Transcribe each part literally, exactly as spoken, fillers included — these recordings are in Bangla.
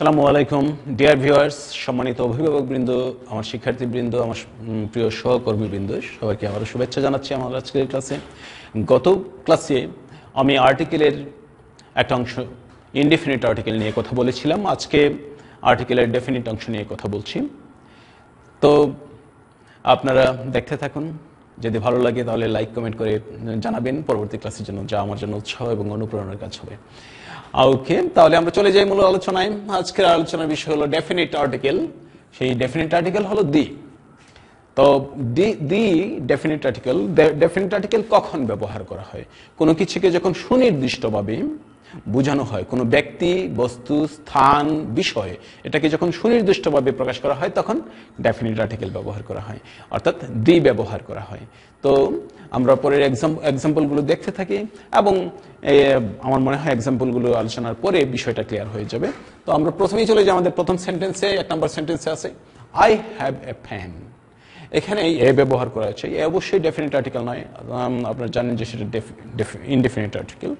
আসসালামু আলাইকুম ডিয়ার ভিউয়ার্স, সম্মানিত অভিভাবকবৃন্দ, আমার শিক্ষার্থীবৃন্দ, আমার প্রিয় সহকর্মীবৃন্দ, সবাইকে আবারও শুভেচ্ছা জানাচ্ছি আমার আজকের ক্লাসে। গত ক্লাসে আমি আর্টিকেলের একটা অংশ ইনডেফিনিট আর্টিকেল নিয়ে কথা বলেছিলাম। আজকে আর্টিকেলের ডেফিনিট অংশ নিয়ে কথা বলছি। তো আপনারা দেখতে থাকুন, যদি ভালো লাগে তাহলে লাইক কমেন্ট করে জানাবেন পরবর্তী ক্লাসের জন্য, যা আমার জন্য উৎসাহ এবং অনুপ্রেরণার কাজ হবে। ওকে, তাহলে আমরা চলে যাই মূল আলোচনায়। আজকের আলোচনার বিষয় হলো ডেফিনিট আর্টিকেল। সেই ডেফিনিট আর্টিকেল হলো দি। তো the the definite article definite article কখন ব্যবহার করা হয়? কোনো কিছুকে যখন সুনির্দিষ্টভাবে বোঝানো হয়, কোনো ব্যক্তি, বস্তু, স্থান, বিষয়, এটাকে যখন সুনির্দিষ্টভাবে প্রকাশ করা হয় তখন ডেফিনিট আর্টিকেল ব্যবহার করা হয়, অর্থাৎ দি ব্যবহার করা হয়। তো আমরা পরের এক্সাম্পলগুলো দেখতে থাকি এবং আমার মনে হয় এক্সাম্পলগুলো আলোচনার পরে বিষয়টা ক্লিয়ার হয়ে যাবে। তো আমরা প্রথমেই চলে যাই আমাদের প্রথম সেন্টেন্সে। এক নম্বর সেন্টেন্সে আছে আই হ্যাভ এ পেন। এখানে এ ব্যবহার করা হচ্ছে। এ অবশ্যই ডেফিনিট আর্টিকেল নয়, আপনারা জানেন যে সেটা ইনডেফিনিট আর্টিকেল।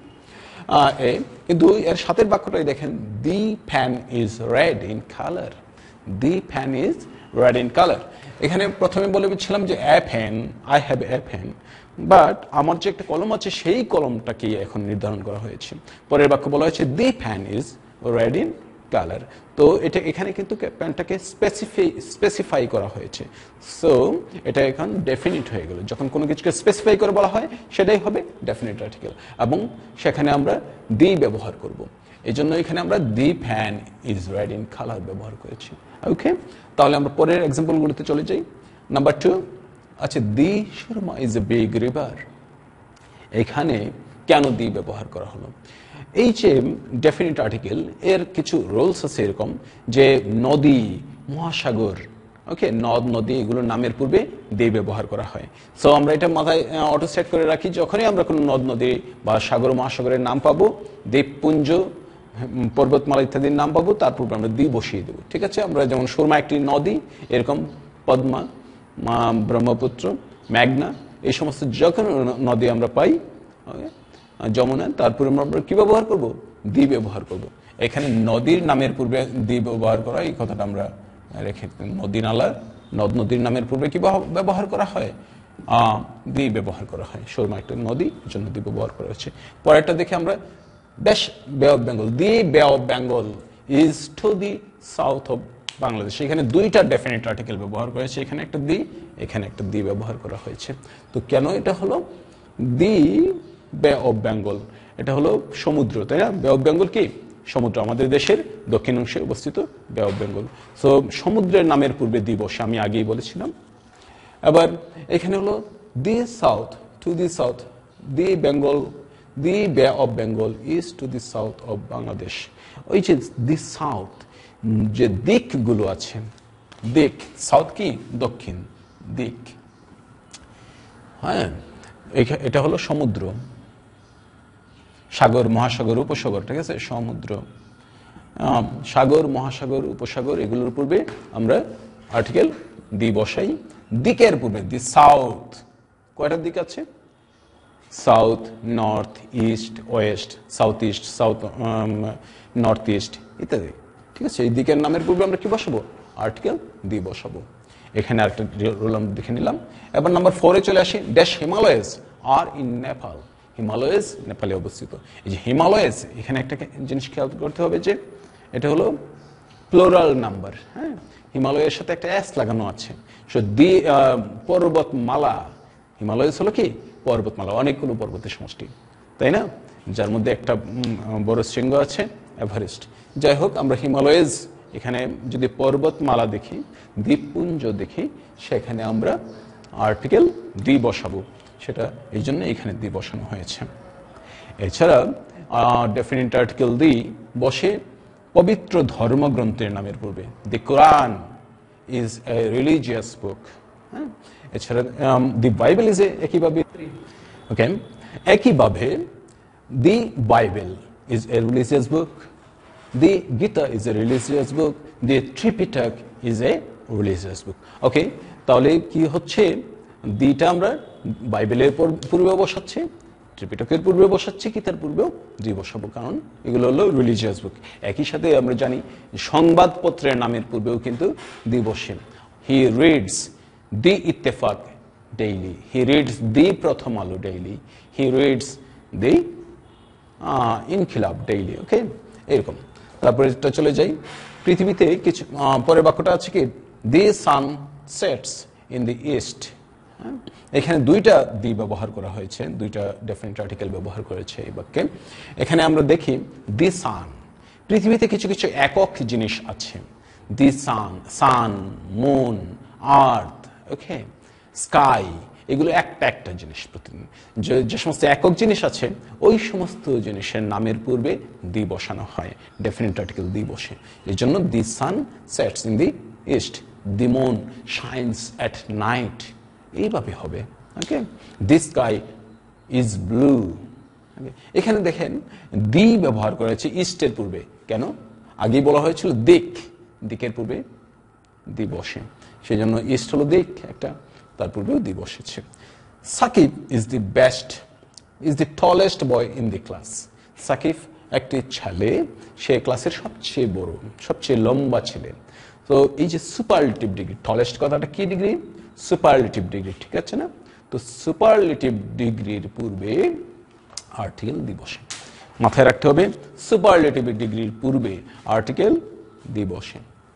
কিন্তু এর সাথের বাক্যটাই দেখেন, the fan is red in colour. The fan is red in colour. এখানে প্রথমে বলেছিলাম যে a fan, I have a fan, but আমার যে একটা কলম আছে সেই কলমটাকে এখন নির্ধারণ করা হয়েছে। পরের বাক্য বলা হয়েছে the fan is red in colour. তো এটা এখানে কিন্তু প্যানটাকে স্পেসিফাই স্পেসিফাই করা হয়েছে। সো এটা এখন ডেফিনিট হয়ে গেল। যখন কোনো কিছুকে স্পেসিফাই করে বলা হয় সেটাই হবে ডেফিনিট আর্টিকেল, এবং সেখানে আমরা দি ব্যবহার করব। এই জন্য এখানে আমরা the fan is red in colour ব্যবহার করেছি। ওকে, তাহলে আমরা পরের এক্সাম্পলগুলোতে চলে যাই। নাম্বার টু, আচ্ছা, the Surma is a big river. এখানে কেন দি ব্যবহার করা হলো? এই যে ডেফিনিট আর্টিকেল, এর কিছু রুলস আছে এরকম যে নদী, মহাসাগর, ওকে, নদ নদী, এগুলোর নামের পূর্বে দি ব্যবহার করা হয়। সো আমরা এটা মাথায় অটো সেট করে রাখি, যখনই আমরা কোনো নদ নদী বা সাগর মহাসাগরের নাম পাবো, দ্বীপপুঞ্জ, পর্বতমালা ইত্যাদির নাম পাবো, তার পূর্বে আমরা দি বসিয়ে দেবো। ঠিক আছে? আমরা যেমন সুরমা একটি নদী, এরকম পদ্মা, ব্রহ্মপুত্র, মেঘনা, এই সমস্ত যখন নদী আমরা পাই, যমুনা, তারপরে আমরা কি ব্যবহার করব? দি ব্যবহার করব। এখানে নদীর নামের পূর্বে দি ব্যবহার করা, এই কথাটা আমরা রেখে, নদী নালা, নদ নদীর নামের পূর্বে কি ব্যবহার করা হয়? দি ব্যবহার করা হয়। সুরমা একটা নদী, জন্য দি ব্যবহার করা হচ্ছে। পরেরটা দেখে আমরা, দেশ বে of Bengal. The bay of Bengal is to the south of Bangladesh. এখানে দুইটা ডেফিনিট আর্টিকেল ব্যবহার করেছে, এখানে একটা দি, এখানে একটা দি ব্যবহার করা হয়েছে। তো কেন এটা হলো? দি বে অফ বেঙ্গল, এটা হলো সমুদ্র, তাই না? বে অফ বেঙ্গল কি? সমুদ্র, আমাদের দেশের দক্ষিণ অংশে অবস্থিত বে অফ বেঙ্গল। সো সমুদ্রের নামের পূর্বে দি বসে, আমি আগেই বলেছিলাম। এবার এখানে হলো the south, to the south, the Bengal, the bay of Bengal is to the south of Bangladesh. ওই যে দি সাউথ, যে দিকগুলো আছে, দিক, সাউথ কি? দক্ষিণ দিক। হ্যাঁ, এটা হলো সমুদ্র, সাগর, মহাসাগর, উপসাগর, ঠিক আছে? সমুদ্র, সাগর, মহাসাগর, উপসাগর, এগুলোর পূর্বে আমরা আর্টিকেল দি বসাই। দিকের পূর্বে দি সাউথ, কয়টা দিক আছে? South, north, east, west, south east, south north east ইত্যাদি, ঠিক আছে? এই দিকের নামের পূর্বে আমরা কি বসাবো? আর্টিকেল দি বসাবো। এখানে আরেকটা রুল আমরা দেখে নিলাম। এবার নাম্বার ফোরে চলে আসি। Dash Himalayas are in Nepal. Himalayas নেপালে অবস্থিত। এই যে হিমালয়েস, এখানে একটা জিনিস খেয়াল করতে হবে যে এটা হলো প্লোরাল নাম্বার। হ্যাঁ, হিমালয়ের সাথে একটা এস লাগানো আছে। সো দি পর্বতমালা, হিমালয়েস হলো কি? পর্বতমালা, অনেকগুলো পর্বতের সমষ্টি, তাই না? যার মধ্যে একটা বড় শৃঙ্গ আছে, এভারেস্ট। যাই হোক, আমরা হিমালয়েস, এখানে যদি পর্বতমালা দেখি, দ্বীপপুঞ্জ দেখি, সেখানে আমরা আর্টিকেল দি বসাবো। সেটা এই জন্য এখানে দি বসানো হয়েছে। এছাড়া ডেফিনিট আর্টিকেল দি বসে পবিত্র ধর্মগ্রন্থের নামের পূর্বে। The Quran is a religious book. হ্যাঁ, এছাড়া দি বাইবেল ইজ এ, একইভাবে ওকে একইভাবে the Bible is a religious book, the Gita is a religious book, the Tripitaka is a religious book. Okay, তাহলে কি হচ্ছে? দিটা আমরা বাইবেলের পূর্বে বসাচ্ছি, ত্রিপিটকের পূর্বে বসাচ্ছি কি তার পূর্বেও দি বসাবো, কারণ এগুলো হলো রিলিজিয়াস বুক। একই সাথে আমরা জানি সংবাদপত্রের নামের পূর্বেও কিন্তু দি বসে। He reads the Ittefaq daily, he reads the Prothom Alo daily, he reads the Inquilab daily. Okay, এরকম। তারপরে এটা চলে যাই, পৃথিবীতে কিছু পরের বাক্যটা আছে কি, the sun sets in the east. এখানে দুইটা দি ব্যবহার করা হয়েছে, দুইটা ডেফিনিট আর্টিকেল ব্যবহার করেছে এই বাক্যে। এখানে আমরা দেখি দি সান, পৃথিবীতে কিছু কিছু একক জিনিস আছে, দি সান, সান, মুন, আর্থ, ওকে, স্কাই, এগুলো একটা একটা জিনিস। প্রতিদিন যে সমস্ত একক জিনিস আছে ওই সমস্ত জিনিসের নামের পূর্বে দি বসানো হয়, ডেফিনিট আর্টিকেল দি বসে। এই জন্য the sun sets in the east, the moon shines at night, এইভাবে হবে। Okay, the sky is blue. এখানে দেখেন দি ব্যবহার করেছে ইস্টের পূর্বে, কেন? আগেই বলা হয়েছিল দিক, দিকের পূর্বে দি বসে, সেই জন্য ইস্ট হলো দিক একটা, তার পূর্বেও দি বসেছে। Sakib is the best, is the tallest boy in the class. Sakib একটি ছেলে, সে ক্লাসের সবচেয়ে বড়, সবচেয়ে লম্বা ছেলে। তো এই যে সুপারলেটিভ ডিগ্রি, টলেস্ট কথাটা কি ডিগ্রি? সুপারলেটিভ ডিগ্রি, ঠিক আছে না? তো সুপারলেটিভ ডিগ্রির পূর্বে আর্টিকেল দি বসে, মাথায় রাখতে হবে। সুপারলেটিভ ডিগ্রির পূর্বে আর্টিকেল দি বসে।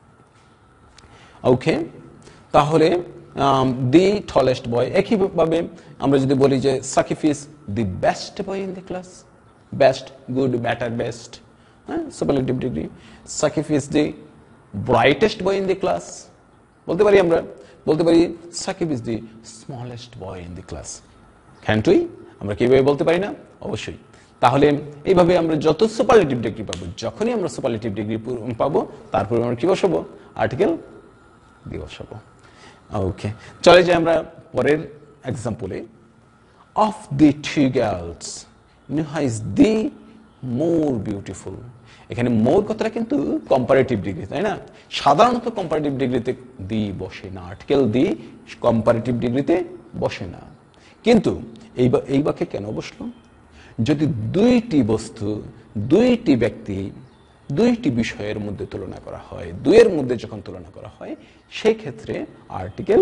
ওকে, তাহলে দি টলেস্ট বয়, একইভাবে আমরা যদি বলি যে Sakib is the best boy in the class, best, good, better, best, হ্যাঁ, superlative degree. Sakib is the brightest boy in the class, বলতে পারি আমরা, বলতে পারি Sakib is the smallest boy in the class. Can't we? আমরা কিভাবে বলতে পারি না? অবশ্যই। তাহলে এইভাবে আমরা যত সুপারলেটিভ ডিগ্রি পাবো, যখনই আমরা সুপারলেটিভ ডিগ্রি পাবো তারপরে আমরা কি বসাবো? আর্টিকেল দি বসাবো। ওকে, চলে যাই আমরা পরের এক্সাম্পলে। Of the two girls Nuha is the more beautiful. এখানে মোর কথাটা কিন্তু কম্পারেটিভ ডিগ্রি, তাই না? সাধারণত কম্পারেটিভ ডিগ্রিতে দি বসে না, আর্টিকেল দি কম্পারেটিভ ডিগ্রিতে বসে না। কিন্তু এই এই বাক্যে কেন বসলো? যদি দুইটি বস্তু, দুইটি ব্যক্তি, দুইটি বিষয়ের মধ্যে তুলনা করা হয়, দুইয়ের মধ্যে যখন তুলনা করা হয় সেই ক্ষেত্রে আর্টিকেল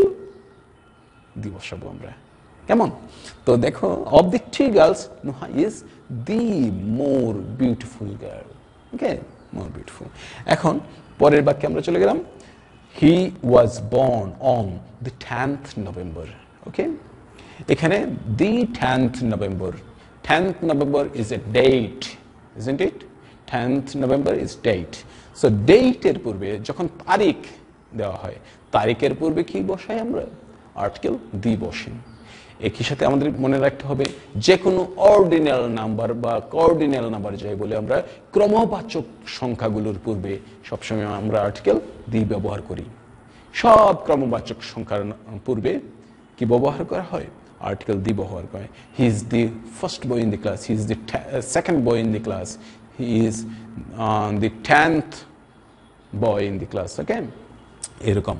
দি বসাবো আমরা। কেমন? তো দেখো, of the three girls Nuha is the more beautiful girl. Okay, more beautiful. এখন পরের বাক্যে আমরা চলে গেলাম। He was born on the tenth November. Okay, এখানে the tenth November, tenth November is a date, isn't it? Tenth November is date. So ডেটের পূর্বে যখন তারিখ দেওয়া হয়, তারিখের পূর্বে কি বসাই আমরা? আর্টিকেল দি বসে। একই সাথে আমাদের মনে রাখতে হবে, যে কোনো অর্ডিনাল নাম্বার বা কোঅর্ডিনাল নাম্বার যাই বলে আমরা, ক্রমবাচক সংখ্যাগুলোর পূর্বে সবসময় আমরা আর্টিকেল দি ব্যবহার করি। সব ক্রমবাচক সংখ্যার পূর্বে কি ব্যবহার করা হয়? আর্টিকেল দি ব্যবহার করে। He is the first boy in the class, he is the second boy in the class, he is the tenth boy in the class. Okay, এরকম।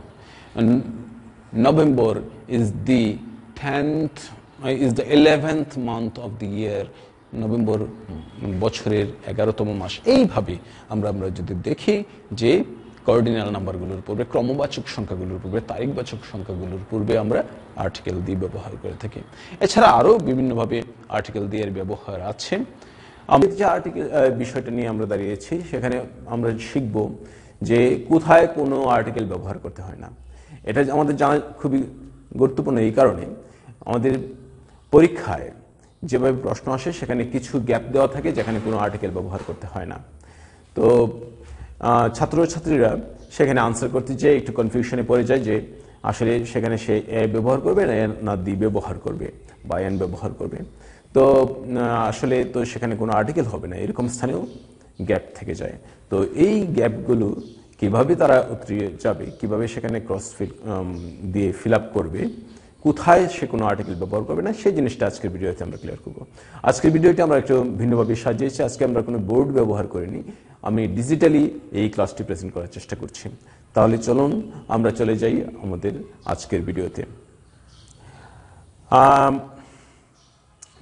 November is the tenth, is the eleventh month of the year. November বছরের এগারোতম মাস। এইভাবে আমরা আমরা যদি দেখি যে কোঅর্ডিনাল নাম্বারগুলোর পূর্বে, ক্রমবাচক সংখ্যাগুলোর পূর্বে, তারিখবাচক সংখ্যাগুলোর পূর্বে আমরা আর্টিকেল দি ব্যবহার করে থাকি। এছাড়া আরও বিভিন্নভাবে আর্টিকেল দি এর ব্যবহার আছে। আমাদের যে আর্টিকেল বিষয়টা নিয়ে আমরা দাঁড়িয়েছি, সেখানে আমরা শিখব যে কোথায় কোনো আর্টিকেল ব্যবহার করতে হয় না। এটা আমাদের জানা খুবই গুরুত্বপূর্ণ এই কারণে, আমাদের পরীক্ষায় যেভাবে প্রশ্ন আসে সেখানে কিছু গ্যাপ দেওয়া থাকে যেখানে কোনো আর্টিকেল ব্যবহার করতে হয় না। তো ছাত্রছাত্রীরা সেখানে আনসার করতে যেয়ে একটু কনফিউশনে পড়ে যায় যে আসলে সেখানে সে এ ব্যবহার করবে না দি ব্যবহার করবে বা এন ব্যবহার করবে। তো আসলে তো সেখানে কোনো আর্টিকেল হবে না, এরকম স্থানেও গ্যাপ থেকে যায়। তো এই গ্যাপগুলো কিভাবে তারা উতরে যাবে, কিভাবে সেখানে ক্রস ফিল দিয়ে ফিল আপ করবে, কোথায় সে কোনো আর্টিকেল ব্যবহার করবে না, সেই জিনিসটা আজকের ভিডিওতে আমরা ক্লিয়ার করব। আজকের ভিডিওটি আমরা একটু ভিন্নভাবে সাজিয়েছি। আজকে আমরা কোনো বোর্ড ব্যবহার করিনি, আমি ডিজিটালি এই ক্লাসটি প্রেজেন্ট করার চেষ্টা করছি। তাহলে চলুন আমরা চলে যাই আমাদের আজকের ভিডিওতে।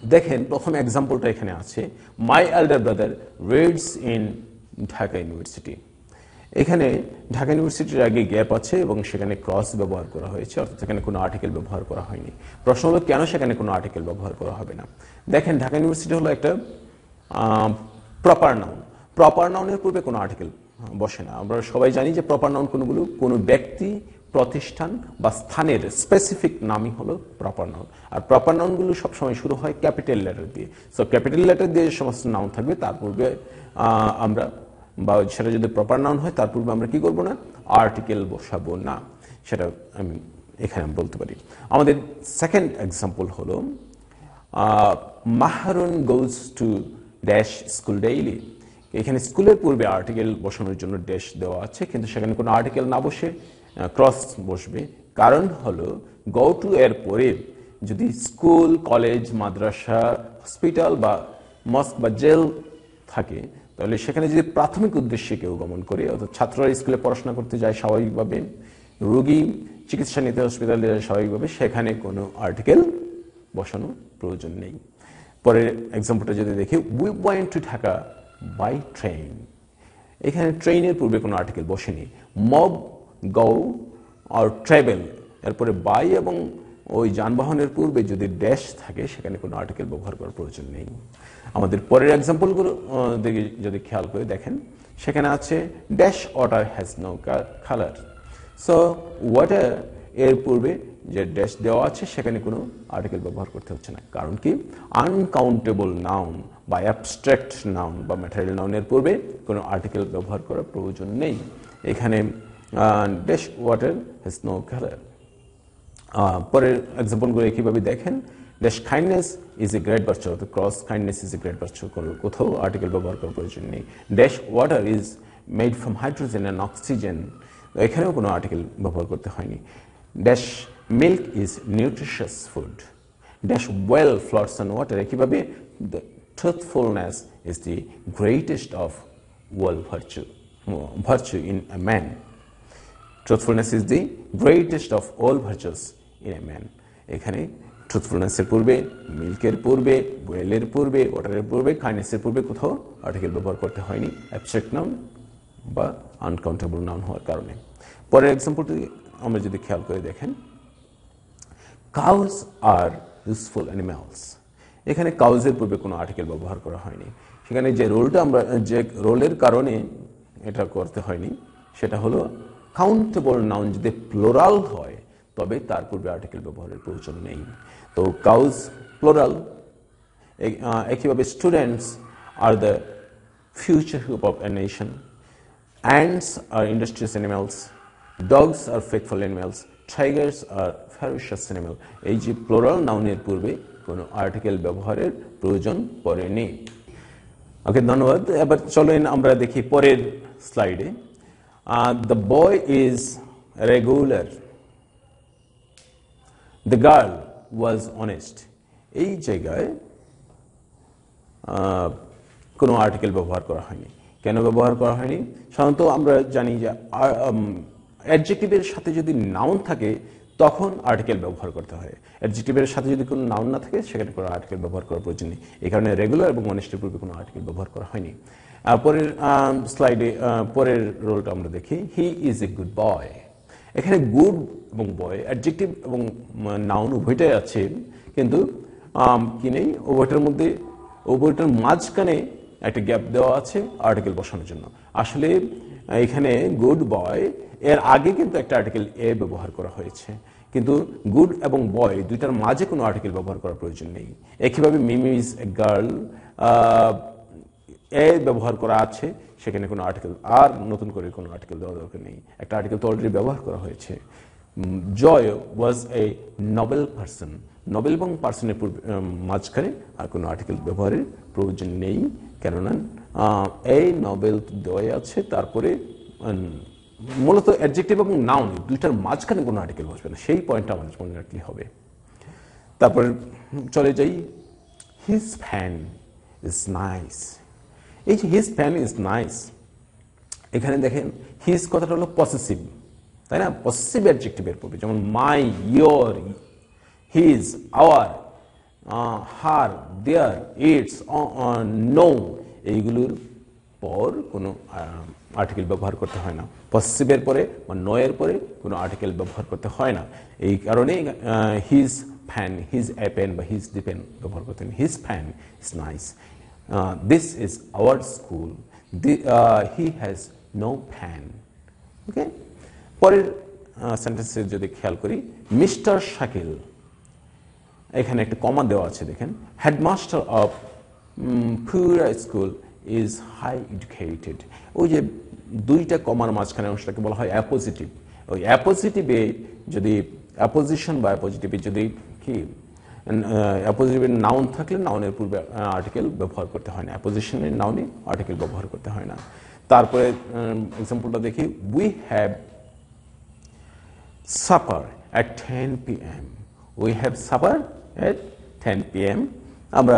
দেখেন প্রথম এক্সাম্পলটা এখানে আছে, my elder brother reads in Dhaka university. এখানে ঢাকা ইউনিভার্সিটির আগে গ্যাপ আছে এবং সেখানে ক্রস ব্যবহার করা হয়েছে, অর্থাৎ সেখানে কোনো আর্টিকেল ব্যবহার করা হয়নি। প্রশ্ন হলো কেন সেখানে কোনো আর্টিকেল ব্যবহার করা হবে না। দেখেন ঢাকা ইউনিভার্সিটি হলো একটা প্রপার নাউন, প্রপার নাউনের পূর্বে কোনো আর্টিকেল বসে না। আমরা সবাই জানি যে প্রপার নাউন কোনগুলো, কোনো ব্যক্তি, প্রতিষ্ঠান বা স্থানের স্পেসিফিক নামই হলো প্রপার নাউন। আর প্রপার নাউনগুলো সবসময় শুরু হয় ক্যাপিটাল লেটার দিয়ে। সো ক্যাপিটাল লেটার দিয়ে যে সমস্ত নাউন থাকবে তার পূর্বে আমরা, বা সেটা যদি প্রপার নাউন হয় তার পূর্বে আমরা কি করব না, আর্টিকেল বসাবো না। সেটা আমি এখানে বলতে পারি। আমাদের সেকেন্ড এক্সাম্পল হলো Mahrun goes to dash school daily. এখানে স্কুলের পূর্বে আর্টিকেল বসানোর জন্য ড্যাশ দেওয়া আছে, কিন্তু সেখানে কোনো আর্টিকেল না বসে ক্রস বসবে। কারণ হলো গো টু এর পরে যদি স্কুল, কলেজ, মাদ্রাসা, হসপিটাল বা মস্ক বা জেল থাকে, তাহলে সেখানে যদি প্রাথমিক উদ্দেশ্যে কেউ গমন করে, অর্থাৎ ছাত্ররা স্কুলে পড়াশোনা করতে যায় স্বাভাবিকভাবে, রোগী চিকিৎসা নিতে হসপিটালে যায় স্বাভাবিকভাবে, সেখানে কোনো আর্টিকেল বসানো প্রয়োজন নেই। পরের এক্সাম্পলটা যদি দেখি, we went to Dhaka by train. এখানে ট্রেনের পূর্বে কোনো আর্টিকেল বসেনি। মব, গো আর ট্রাভেল এরপরে বাই এবং ওই যানবাহনের পূর্বে যদি ড্যাশ থাকে সেখানে কোনো আর্টিকেল ব্যবহার করার প্রয়োজন নেই। আমাদের পরের এক্সাম্পলগুলো দিকে যদি খেয়াল করে দেখেন, সেখানে আছে dash water has no colour. So water এর পূর্বে যে ড্যাশ দেওয়া আছে সেখানে কোনো আর্টিকেল ব্যবহার করতে হচ্ছে না। কারণ কি, আনকাউন্টেবল নাউন বা অ্যাবস্ট্রাক্ট নাউন বা ম্যাটেরিয়াল নাউনের পূর্বে কোনো আর্টিকেল ব্যবহার করার প্রয়োজন নেই। এখানে dash water has no colour. পরের এক্সাম্পলগুলো কিভাবে দেখেন, dash kindness is a great virtue, অর্থাৎ cross kindness is a great virtue, কোথাও আর্টিকেল ব্যবহার করার প্রয়োজন নেই। Dash water is made from hydrogen and oxygen, এখানেও কোনো আর্টিকেল ব্যবহার করতে হয়নি। Dash milk is nutritious food. Dash oil floats on water, একইভাবে the truthfulness is the greatest of well virtue virtue in a man. Truthfulness is the greatest of all virtues in a man. এখানে ট্রুথফুলনেসের পূর্বে, মিল্কের পূর্বে, ওয়েলের পূর্বে, ওয়াটারের পূর্বে, কাইন্ডনেসের পূর্বে কোথাও আর্টিকেল ব্যবহার করতে হয়নি, অ্যাবস্ট্রাক্ট নাউন বা আনকাউন্টেবল নাউন হওয়ার কারণে। পরের এক্সাম্পলটি আমরা যদি খেয়াল করে দেখেন, কাউস আর ইউজফুল অ্যানিমালস। এখানে কাউজের পূর্বে কোনো আর্টিকেল ব্যবহার করা হয়নি। সেখানে যে রোলটা আমরা, যে রোলের কারণে এটা করতে হয়নি সেটা হলো কাউন্টেবল নাউন যদি প্লোরাল হয় তবে তার পূর্বে আর্টিকেল ব্যবহারের প্রয়োজন নেই। তো কাউজ প্লোরাল। একইভাবে students are the future hope of a nation. Ants are industrious animals. Dogs are faithful animals. Tigers are ferocious animal. এই যে প্লোরাল নাউনের পূর্বে কোনো আর্টিকেল ব্যবহারের প্রয়োজন পড়েনি। ওকে, ধন্যবাদ। এবার চলেন আমরা দেখি পরের স্লাইডে। The boy is regular, the girl was honest. এই জায়গায় কোনো আর্টিকেল ব্যবহার করা হয়নি। কেন ব্যবহার করা হয়নি? সাধারণত আমরা জানি যে অ্যাডজেক্টিভের সাথে যদি নাউন থাকে তখন আর্টিকেল ব্যবহার করতে হয়। অ্যাডজেক্টিভের সাথে যদি কোনো নাউন না থাকে সেখানে কোনো আর্টিকেল ব্যবহার করার প্রয়োজন নেই। এই কারণে রেগুলার এবং অনেস্টের পূর্বে কোনো আর্টিকেল ব্যবহার করা হয়নি। পরের স্লাইডে পরের রোলটা আমরা দেখি, he is a good boy. এখানে গুড এবং বয় অ্যাডজেক্টিভ এবং নাউন উভয়টাই আছে, কিন্তু কি নেই, উভয়টার মধ্যে উভয়টার মাঝখানে একটা গ্যাপ দেওয়া আছে আর্টিকেল বসানোর জন্য। আসলে এখানে গুড বয় এর আগে কিন্তু একটা আর্টিকেল এ ব্যবহার করা হয়েছে, কিন্তু গুড এবং বয় দুইটার মাঝে কোনো আর্টিকেল ব্যবহার করার প্রয়োজন নেই। একইভাবে মিমি ইজ এ গার্ল, এ ব্যবহার করা আছে, সেখানে কোনো আর্টিকেল আর নতুন করে কোনো আর্টিকেল দেওয়া দরকার নেই, একটা আর্টিকেল তো অলরেডি ব্যবহার করা হয়েছে। Joy was a noble person, noble এবং পার্সনের মাঝখানে আর কোনো আর্টিকেল ব্যবহারের প্রয়োজন নেই, কেননা এই নোবেল দেওয়া আছে। তারপরে মূলত অ্যাডজেক্টিভ এবং নাউন দুইটার মাঝখানে কোনো আর্টিকেল বসবে না, সেই পয়েন্টটা আমাদের মনে রাখলে হবে। তারপরে চলে যাই, হিজ ফ্যান ইজ নাইস। এই যে হিজ ফ্যান ইজ নাইস, এখানে দেখেন হিজ কথাটা হলো পসেসিভ, তাই না? পসেসিভ অ্যাডজেক্টিভের পূর্বে, যেমন my, your, his, our, her, their, its, no, এইগুলোর পর কোনো আর্টিকেল ব্যবহার করতে হয় না। পসেসিভের পরে বা নয়ের পরে কোনো আর্টিকেল ব্যবহার করতে হয় না। এই কারণে his fan, his a pen বা হিজ দি পেন ব্যবহার করতেন। His fan is nice, this is our school, he has no fan. Okay, পরের সেন্টেন্সে যদি খেয়াল করি, মিস্টার শাকিল, এখানে একটা কমা দেওয়া আছে দেখেন, হেডমাস্টার অফ পুরা স্কুল ইজ হাই এডুকেটেড। ওই যে দুইটা কমার মাঝখানে অংশটাকে বলা হয় অ্যাপোজিটিভ। ওই অ্যাপোজিটিভে যদি অ্যাপোজিশন বা অ্যাপোজিটিভে যদি কি অ্যাপোজিটিভের নাউন থাকলে নাউনের পূর্বে আর্টিকেল ব্যবহার করতে হয় না, অ্যাপোজিশনের নাউনে আর্টিকেল ব্যবহার করতে হয় না। তারপরে এক্সাম্পলটা দেখি, we have supper at ten P M. We have supper at ten P M. আমরা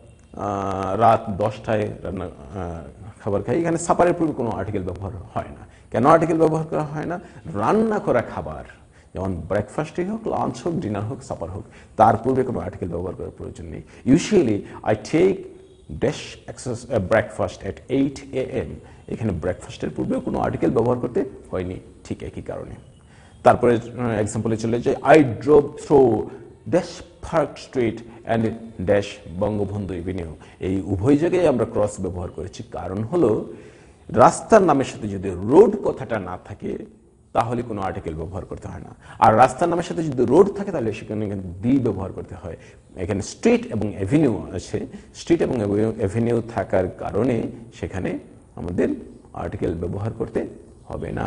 রাত দশটায় রান্না খাবার খাই। এখানে সাপারের পূর্বে কোনো আর্টিকেল ব্যবহার হয় না। কেন আর্টিকেল ব্যবহার করা হয় না? রান্না করা খাবার, যেমন ব্রেকফাস্টই হোক, লাঞ্চ হোক, ডিনার হোক, সাপার হোক, তার পূর্বে কোনো আর্টিকেল ব্যবহার করার প্রয়োজন নেই। ইউজুয়ালি আই টেক ড্যাশ এক্সাস breakfast at eight A M. এখানে ব্রেকফাস্টের পূর্বেও কোনো আর্টিকেল ব্যবহার করতে হয়নি, ঠিক একই কারণে। তারপরে এক্সাম্পলে চলে যায়, I drove through dash Park Street and dash Bangabandhu avenue. এই উভয় জায়গায় আমরা ক্রস ব্যবহার করেছি, কারণ হলো রাস্তার নামের সাথে যদি রোড কথাটা না থাকে তাহলে কোনো আর্টিকেল ব্যবহার করতে হয় না। আর রাস্তার নামের সাথে যদি রোড থাকে তাহলে সেখানে দি ব্যবহার করতে হয়। এখানে স্ট্রিট এবং এভিনিউ আছে, স্ট্রিট এবং এভিনিউ থাকার কারণে সেখানে আমাদের আর্টিকেল ব্যবহার করতে হবে না।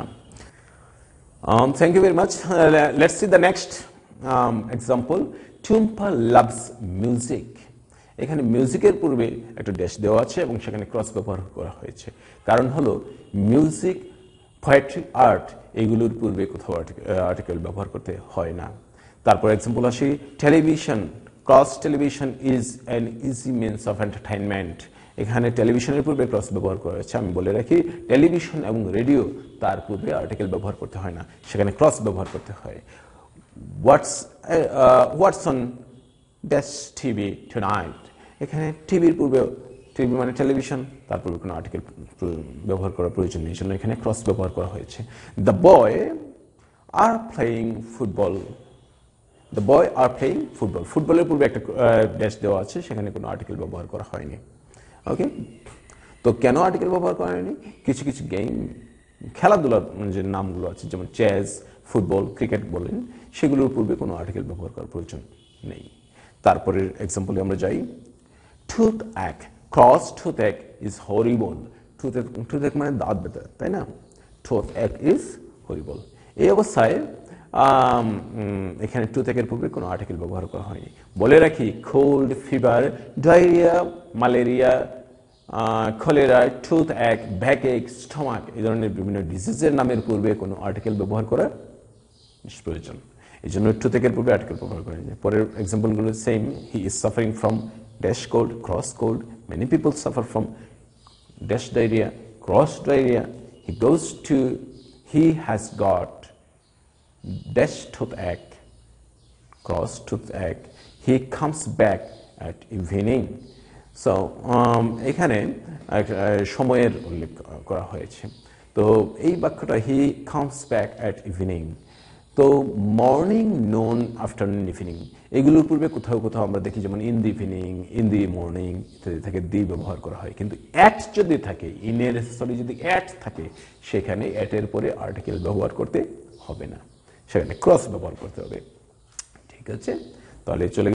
Um, thank you very much. Uh, let's see the next um, example. Tumpa loves music. এখানে মিউজিকের পূর্বে একটা ড্যাশ দেওয়া আছে এবং সেখানে ক্রস ব্যবহার করা হয়েছে। কারণ হলো মিউজিক, পোয়েট্রি, আর্ট এইগুলোর পূর্বে কোথাও আর্টিকেল ব্যবহার করতে হয় না। তারপর এক্সাম্পল আসি, television, cross television is an easy means of entertainment. এখানে টেলিভিশনের পূর্বে ক্রস ব্যবহার করা হয়েছে। আমি বলে রাখি, টেলিভিশন এবং রেডিও তার পূর্বে আর্টিকেল ব্যবহার করতে হয় না, সেখানে ক্রস ব্যবহার করতে হয়। What's what's on dash TV tonight. এখানে টিভির পূর্বে, টিভি মানে টেলিভিশন, তার পূর্বে কোনো আর্টিকেল ব্যবহার করার প্রয়োজন নেই, জন্য এখানে ক্রস ব্যবহার করা হয়েছে। The boy are playing football. The boy are playing football. ফুটবলের পূর্বে একটা ড্যাশ দেওয়া আছে, সেখানে কোনো আর্টিকেল ব্যবহার করা হয়নি। ওকে, তো কেন আর্টিকেল ব্যবহার করা হয়নি? কিছু কিছু গেম, খেলাধুলার যে নামগুলো আছে, যেমন চেস, ফুটবল, ক্রিকেট বলেন, সেগুলোর পূর্বে কোনো আর্টিকেল ব্যবহার করার প্রয়োজন নেই। তারপরে এক্সাম্পলে আমরা যাই, toothache, cross toothache is horrible. Toothache, toothache মানে দাঁত ব্যথা, তাই না? টুথ এক ইজ হরিবল। এই অবস্থায় এখানে টুথ একের পূর্বে কোনো আর্টিকেল ব্যবহার করা হয়নি। বলে রাখি, cold, fever, diarrhoea, malaria, cholera, toothache, backache, stomach, এই ধরনের বিভিন্ন ডিজিজের নামের পূর্বে কোনো আর্টিকেল ব্যবহার করা প্রয়োজন। এই জন্য টুথ একের পূর্বে আর্টিকেল ব্যবহার করা যায়। পরের এক্সাম্পলগুলো same, he is suffering from dash cold, cross cold, many people suffer from dash diarrhoea, cross diarrhoea, he goes to, he has got dash toothache, cross toothache, he comes back at evening. So এখানে সময়ের উল্লেখ করা হয়েছে। তো এই বাক্যটা, he comes back at evening, তো মর্নিং, নুন, আফটারনুন, ইভিনিং, এগুলোর পূর্বে কোথাও কোথাও আমরা দেখি যেমন in the evening, in the morning ইত্যাদি থেকে দি ব্যবহার করা হয়। কিন্তু অ্যাট যদি থাকে, ইনের সরি যদি অ্যাট থাকে, সেখানে অ্যাটের পরে আর্টিকেল ব্যবহার করতে হবে না, সেখানে ক্রস ব্যবহার করতে হবে। ঠিক আছে, তাহলে চলে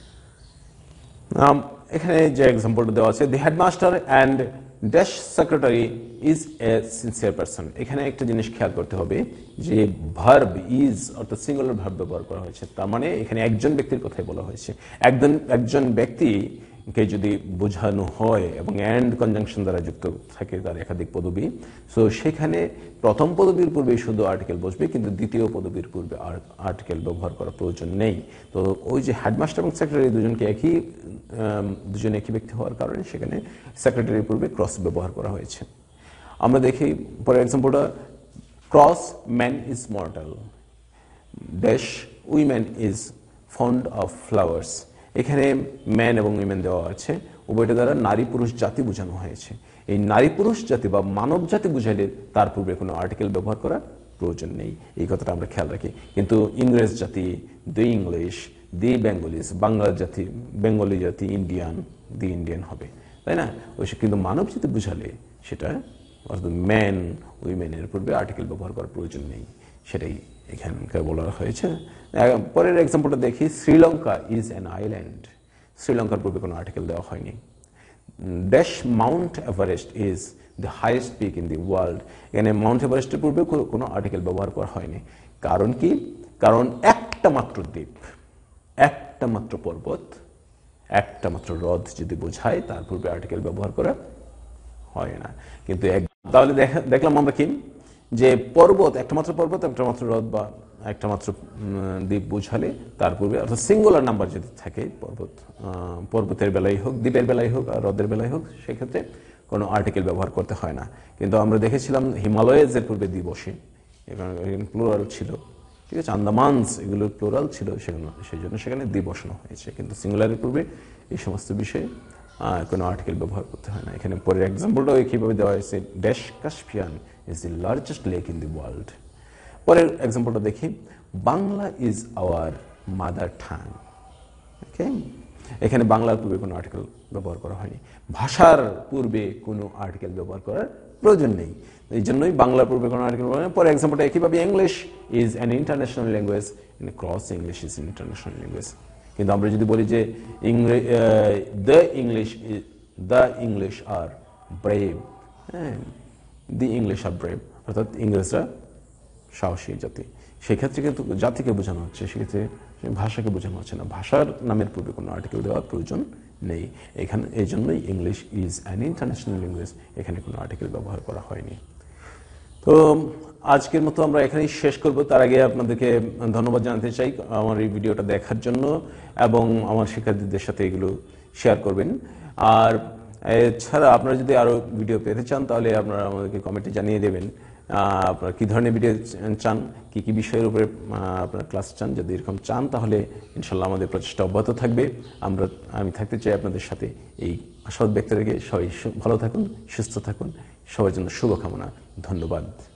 এখানে যে এক্সাম্পলটা দেওয়া আছে, the headmaster and dash secretary is a sincere person. এখানে একটা জিনিস খেয়াল করতে হবে যে ভার্ব ইজ অর্থাৎ সিঙ্গুলার ভার্ব ব্যবহার করা হয়েছে, তার মানে এখানে একজন ব্যক্তির কথাই বলা হয়েছে। একজন একজন ব্যক্তিকে যদি বোঝানো হয় এবং অ্যান্ড কনজাংশন দ্বারা যুক্ত থাকে তার একাধিক পদবী, সো সেখানে প্রথম পদবীর পূর্বে শুধু আর্টিকেল বসবে, কিন্তু দ্বিতীয় পদবীর পূর্বে আর আর্টিকেল ব্যবহার করার প্রয়োজন নেই। তো ওই যে হেডমাস্টার এবং সেক্রেটারি দুজনকে একই দুজন একই ব্যক্তি হওয়ার কারণে সেখানে সেক্রেটারির পূর্বে ক্রস ব্যবহার করা হয়েছে। আমরা দেখি পরের এক্সাম্পলটা, cross man is mortal, dash woman is fond of flowers. এখানে ম্যান এবং উইমেন দেওয়া আছে, উভয়টা দ্বারা নারী পুরুষ জাতি বোঝানো হয়েছে। এই নারী পুরুষ জাতি বা মানব জাতি বুঝাইলে তার পূর্বে কোনো আর্টিকেল ব্যবহার করার প্রয়োজন নেই, এই কথাটা আমরা খেয়াল রাখি। কিন্তু ইংরেজ জাতি, the English, the Bengalis, Bangla জাতি, বেঙ্গলি জাতি, ইন্ডিয়ান, দি ইন্ডিয়ান হবে, তাই না? ওই কিন্তু মানব জাতি বুঝালে সেটা অর্থাৎ ম্যান উইমেনের পূর্বে আর্টিকেল ব্যবহার করার প্রয়োজন নেই, সেটাই এখানকার বলা হয়েছে। পরের এক্সাম্পলটা দেখি, শ্রীলঙ্কা ইজ অ্যান আইল্যান্ড। শ্রীলঙ্কার পূর্বে কোনো আর্টিকেল দেওয়া হয়নি। Dash Mount Everest is the highest peak in the world. এখানে মাউন্ট এভারেস্টের পূর্বে কোনো আর্টিকেল ব্যবহার করা হয়নি। কারণ কি? কারণ একটা মাত্র দ্বীপ, একটা মাত্র পর্বত, একটা মাত্র হ্রদ যদি বোঝায় তার পূর্বে আর্টিকেল ব্যবহার করা হয় না। কিন্তু তাহলে দেখলাম আমরা কি, যে পর্বত, একটা মাত্র পর্বত, একটা মাত্র হ্রদ বা একটা মাত্র দ্বীপ বোঝালে তার পূর্বে অর্থাৎ সিঙ্গুলার নাম্বার যদি থাকে, পর্বত পর্বতের বেলায় হোক, দ্বীপের বেলায় হোক, আর হ্রদের বেলায় হোক, সেক্ষেত্রে কোনো আর্টিকেল ব্যবহার করতে হয় না। কিন্তু আমরা দেখেছিলাম হিমালয়ের পূর্বে দ্বীপ বসে, এখানে প্লুরাল ছিল, ঠিক আছে, আন্দামানস এগুলো প্লুরাল ছিল, সেগুলো সেই জন্য সেখানে দ্বীপ বসানো হয়েছে। কিন্তু সিঙ্গুলারের পূর্বে এই সমস্ত বিষয়ে কোনো আর্টিকেল ব্যবহার করতে হয় না। এখানে পরের এক্সাম্পলটাও একইভাবে দেওয়া হয়েছে, dash Caspian is the largest lake in the world. পরের এক্সাম্পলটা দেখি, Bangla is our mother tongue. Okay, এখানে বাংলার পূর্বে কোনো আর্টিকেল ব্যবহার করা হয়নি। ভাষার পূর্বে কোনো আর্টিকেল ব্যবহার করার প্রয়োজন নেই, এই জন্যই বাংলার পূর্বে কোনো আর্টিকেল ব্যবহার নেই। পরের এক্সাম্পলটা একইভাবে, English is an international language, cross English is international language. কিন্তু আমরা যদি বলি যে the English the English are brave, হ্যাঁ, দি ইংলিশ আর ব্রেভ, অর্থাৎ ইংরেজরা সাহসী জাতি, সেক্ষেত্রে কিন্তু জাতিকে বোঝানো হচ্ছে, সেক্ষেত্রে ভাষাকে বোঝানো হচ্ছে না। ভাষার নামের পূর্বে কোনো আর্টিকেল দেওয়ার প্রয়োজন নেই এখানে, এই জন্যই English is an international language, এখানে কোনো আর্টিকেল ব্যবহার করা হয়নি। তো আজকের মতো আমরা এখানেই শেষ করব। তার আগে আপনাদেরকে ধন্যবাদ জানাতে চাই আমার এই ভিডিওটা দেখার জন্য, এবং আমার শিক্ষার্থীদের সাথে এগুলো শেয়ার করবেন। আর এছাড়া আপনারা যদি আরও ভিডিও পেতে চান তাহলে আপনারা আমাদেরকে কমেন্টে জানিয়ে দেবেন আপনারা কী ধরনের ভিডিও চান, কী কী বিষয়ের উপরে আপনারা ক্লাস চান। যদি এরকম চান তাহলে ইনশাল্লাহ আমাদের প্রচেষ্টা অব্যাহত থাকবে। আমরা আমি থাকতে চাই আপনাদের সাথে। এই আশাবাদ ব্যক্ত রেখে সবাই ভালো থাকুন, সুস্থ থাকুন, সবার জন্য শুভকামনা। ধন্যবাদ।